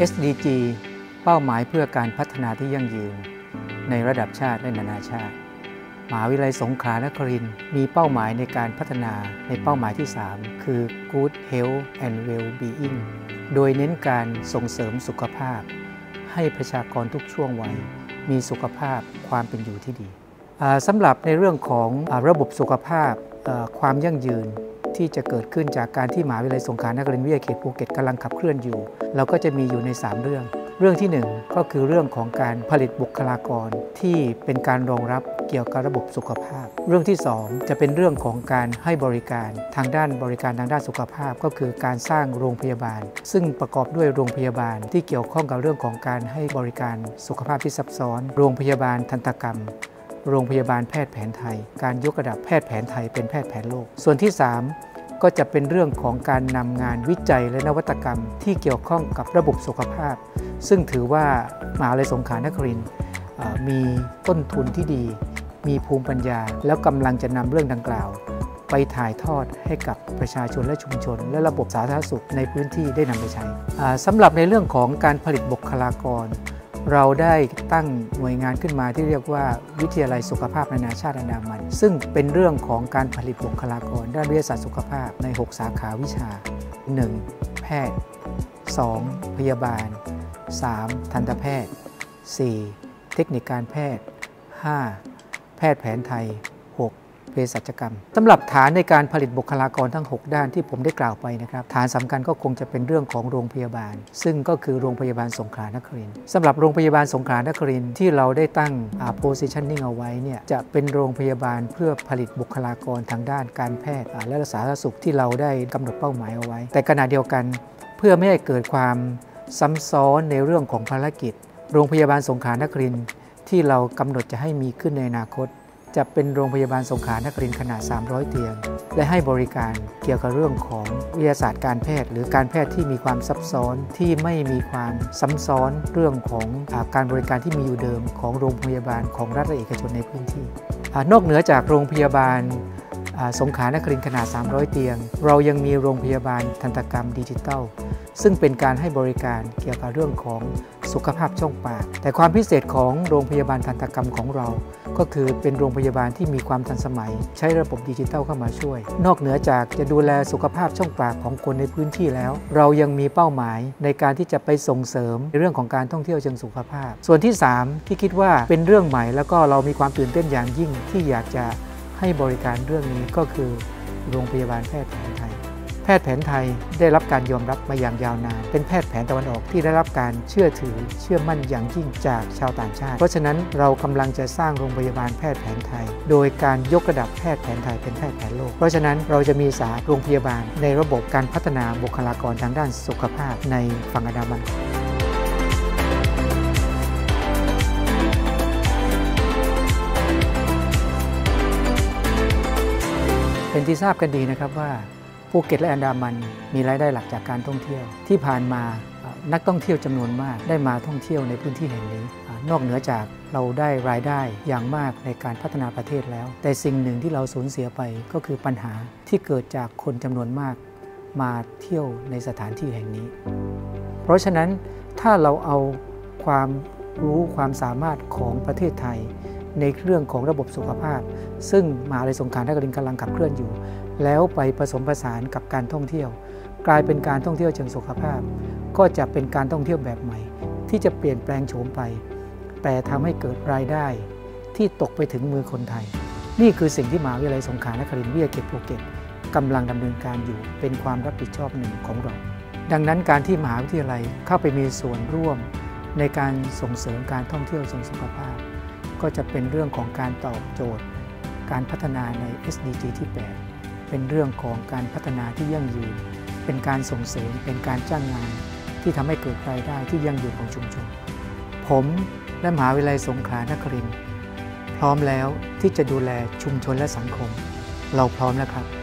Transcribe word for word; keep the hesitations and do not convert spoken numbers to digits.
เอส ดี จี เป้าหมายเพื่อการพัฒนาที่ยั่งยืนในระดับชาติและนานาชาติมหาวิทยาลัยสงขลานครินทร์มีเป้าหมายในการพัฒนาในเป้าหมายที่สามคือ Good Health and Well-being โดยเน้นการส่งเสริมสุขภาพให้ประชากรทุกช่วงวัยมีสุขภาพความเป็นอยู่ที่ดีสำหรับในเรื่องของระบบสุขภาพความยั่งยืนที่จะเกิดขึ้นจากการที่มหาวิทยาลัยสงขลานครินทร์วิทยาเขตภูเก็ตกำลังขับเคลื่อนอยู่เราก็จะมีอยู่ในสามเรื่องเรื่องที่หนึ่งก็คือเรื่องของการผลิตบุคลากรที่เป็นการรองรับเกี่ยวกับระบบสุขภาพเรื่องที่สองจะเป็นเรื่องของการให้บริการทางด้านบริการทางด้านสุขภาพก็คือการสร้างโรงพยาบาลซึ่งประกอบด้วยโรงพยาบาลที่เกี่ยวข้องกับเรื่องของการให้บริการสุขภาพที่ซับซ้อนโรงพยาบาลทันตกรรมโรงพยาบาลแพทย์แผนไทยการยกระดับแพทย์แผนไทยเป็นแพทย์แผนโลกส่วนที่สามก็จะเป็นเรื่องของการนำงานวิจัยและนวัตกรรมที่เกี่ยวข้องกับระบบสุขภาพซึ่งถือว่ามหาวิทยาลัยสงขลานครินทร์มีต้นทุนที่ดีมีภูมิปัญญาแล้วกำลังจะนำเรื่องดังกล่าวไปถ่ายทอดให้กับประชาชนและชุมชนและระบบสาธารณสุขในพื้นที่ได้นำไปใช้สำหรับในเรื่องของการผลิตบุคลากรเราได้ตั้งหน่วยงานขึ้นมาที่เรียกว่าวิทยาลัยสุขภาพนานาชาติอันดามันซึ่งเป็นเรื่องของการผลิตบุคลากรด้านวิทยาศาสตร์สุขภาพในหกสาขาวิชา หนึ่ง แพทย์ สอง พยาบาล สาม ทันตแพทย์ สี่ เทคนิคการแพทย์ ห้า แพทย์แผนไทย หก เภสัชกรรมสำหรับฐานในการผลิตบุคลากรทั้งหกด้านที่ผมได้กล่าวไปนะครับฐานสำคัญก็คงจะเป็นเรื่องของโรงพยาบาลซึ่งก็คือโรงพยาบาลสงขลานครินทร์สำหรับโรงพยาบาลสงขลานครินทร์ที่เราได้ตั้ง positioning เอาไว้เนี่ยจะเป็นโรงพยาบาลเพื่อผลิตบุคลากรทางด้านการแพทย์และสาธารณสุขที่เราได้กำหนดเป้าหมายเอาไว้แต่ขณะเดียวกันเพื่อไม่ให้เกิดความซ้ำซ้อนในเรื่องของภารกิจโรงพยาบาลสงขลานครินทร์ที่เรากำหนดจะให้มีขึ้นในอนาคตจะเป็นโรงพยาบาลสงขลานครินทร์ขนาดสามร้อยเตียงและให้บริการเกี่ยวกับเรื่องของวิทยาศาสตร์การแพทย์หรือการแพทย์ที่มีความซับซ้อนที่ไม่มีความซ้ำซ้อนเรื่องของการบริการที่มีอยู่เดิมของโรงพยาบาลของรัฐและเอกชนในพื้นที่นอกเหนือจากโรงพยาบาลสงขลานครินทร์ขนาดสามร้อยเตียงเรายังมีโรงพยาบาลทันตกรรมดิจิทัลซึ่งเป็นการให้บริการเกี่ยวกับเรื่องของสุขภาพช่องปากแต่ความพิเศษของโรงพยาบาลทันตกรรมของเราก็คือเป็นโรงพยาบาลที่มีความทันสมัยใช้ระบบดิจิทัลเข้ามาช่วยนอกเหนือจากจะดูแลสุขภาพช่องปากของคนในพื้นที่แล้วเรายังมีเป้าหมายในการที่จะไปส่งเสริมในเรื่องของการท่องเที่ยวเชิงสุขภาพส่วนที่สามที่คิดว่าเป็นเรื่องใหม่แล้วก็เรามีความตื่นเต้นอย่างยิ่งที่อยากจะให้บริการเรื่องนี้ก็คือโรงพยาบาลแพทย์แผนไทยแพทย์แผนไทยได้รับการยอมรับมาอย่างยาวนานเป็นแพทย์แผนตะวันออกที่ได้รับการเชื่อถือเชื่อมั่นอย่างยิ่งจากชาวต่างชาติเพราะฉะนั้นเรากำลังจะสร้างโรงพยาบาลแพทย์แผนไทยโดยการยกระดับแพทย์แผนไทยเป็นแพทย์แผนโลกเพราะฉะนั้นเราจะมีสาขาโรงพยาบาลในระบบการพัฒนาบุคลากรทางด้านสุขภาพในฝั่งอันดามันเป็นที่ทราบกันดีนะครับว่าภูเก็ตและอันดามันมีรายได้หลักจากการท่องเที่ยวที่ผ่านมานักท่องเที่ยวจำนวนมากได้มาท่องเที่ยวในพื้นที่แห่งนี้นอกเหนือจากเราได้รายได้อย่างมากในการพัฒนาประเทศแล้วแต่สิ่งหนึ่งที่เราสูญเสียไปก็คือปัญหาที่เกิดจากคนจำนวนมากมาเที่ยวในสถานที่แห่งนี้เพราะฉะนั้นถ้าเราเอาความรู้ความสามารถของประเทศไทยในเรื่องของระบบสุขภาพซึ่งมหาวิทยาลัยสงขลานครินทร์กำลังขับเคลื่อนอยู่แล้วไปผสมผสานกับการท่องเที่ยวกลายเป็นการท่องเที่ยวเชิงสุขภาพก็จะเป็นการท่องเที่ยวแบบใหม่ที่จะเปลี่ยนแปลงโฉมไปแต่ทำให้เกิดรายได้ที่ตกไปถึงมือคนไทยนี่คือสิ่งที่มหาวิทยาลัยสงขลานครินทร์วิทยาเขตภูเก็ตกำลังดำเนินการอยู่เป็นความรับผิดชอบหนึ่งของเราดังนั้นการที่มหาวิทยาลัยเข้าไปมีส่วนร่วมในการส่งเสริมการท่องเที่ยวเชิงสุขภาพก็จะเป็นเรื่องของการตอบโจทย์การพัฒนาใน เอส ดี จี ที่แปดเป็นเรื่องของการพัฒนาที่ยั่งยืนเป็นการส่งเสริมเป็นการจ้างงานที่ทำให้เกิดรายได้ที่ยั่งยืนของชุมชนผมและมหาวิทยาลัยสงขลานครินทร์พร้อมแล้วที่จะดูแลชุมชนและสังคมเราพร้อมแล้วครับ